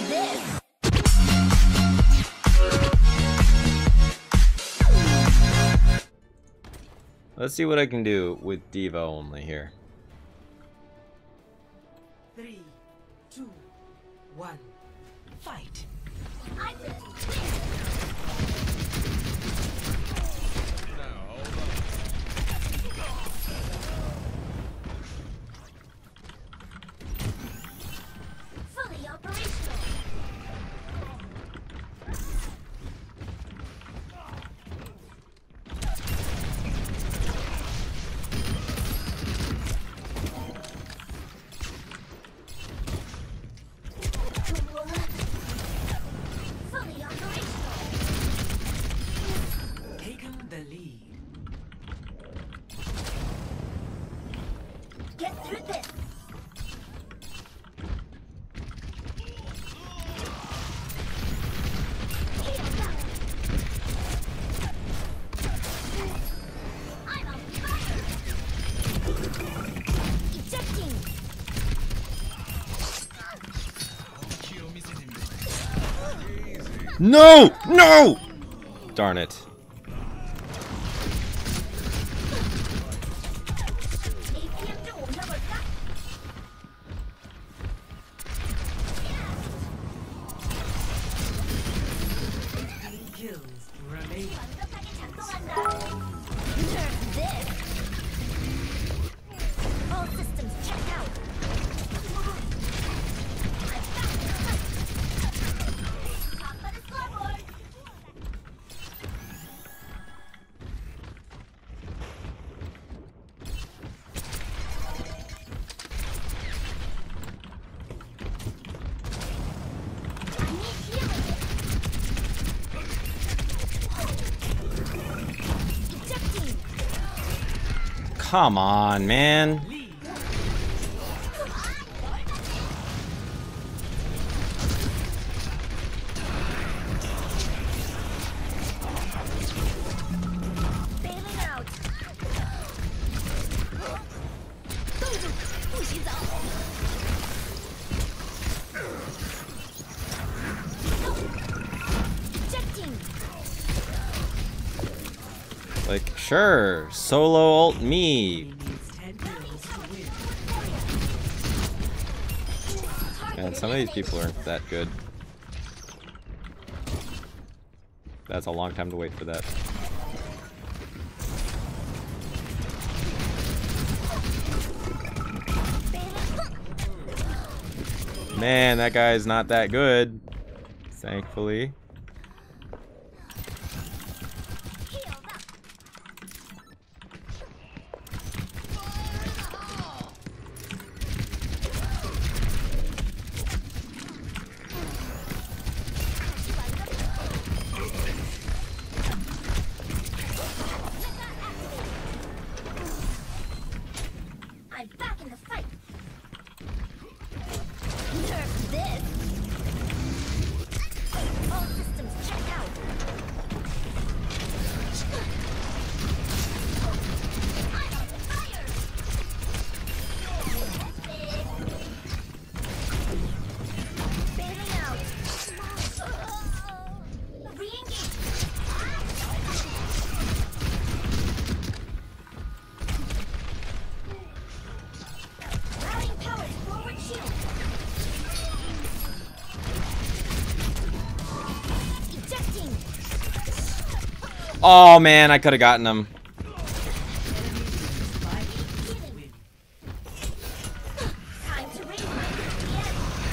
this. Let's see what I can do with D.va only here. 3, 2, 1, fight. Fully operational. Fully operational. Taken the lead. Get through this. I'm on fire. Ejecting. No! No! Darn it. APM 좀 올려볼까? Kills remain. 완벽하게 작동한다. Nerf this. All systems check out. Top of the scoreboard. I need healing. Ejecting. Come on, man. Bailing out. 冻住，不许走。Ejecting. Like, sure, solo ult me. He needs 10 kills to win. Man, some of these people aren't that good. That's a long time to wait for that. Man, that guy's not that good. Thankfully. Healed up. I'm back in the fight. Nerf this. All systems check out. I'm on fire. Bailing out. Re-engage. Routing powers forward shield. Ejecting. Oh man, I could have gotten him. Healing. Time to raise my DVA.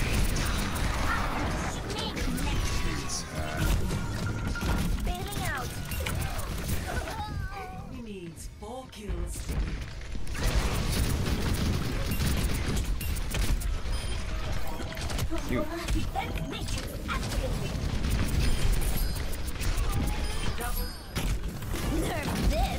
Bailing out. He needs 4 kills. You. Defense matrix activated. Nerf this.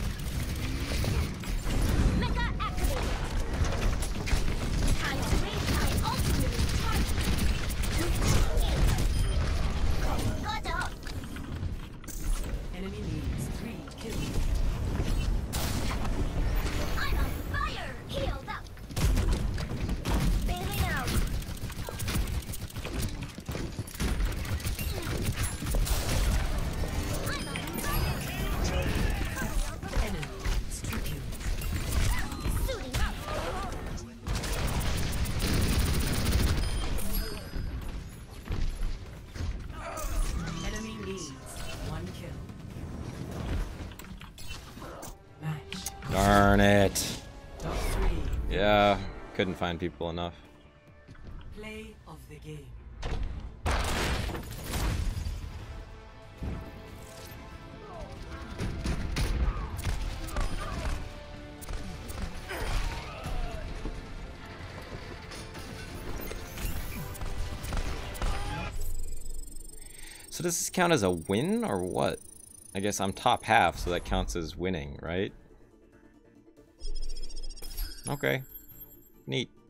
Mecha activated. Time to raise my ultimate target. Got up. Enemy needs 3 kills. I'm on fire. Healed up. Bailing out. Darn it. Top 3. Yeah, couldn't find people enough. Play of the game. So does this count as a win or what? I guess I'm top half, so that counts as winning, right? Okay. Neat.